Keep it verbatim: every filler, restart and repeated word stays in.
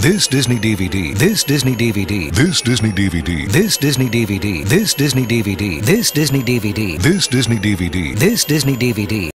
This Disney D V D. This Disney D V D. This Disney D V D. This Disney D V D. This Disney D V D. This Disney D V D. This Disney D V D. This Disney D V D.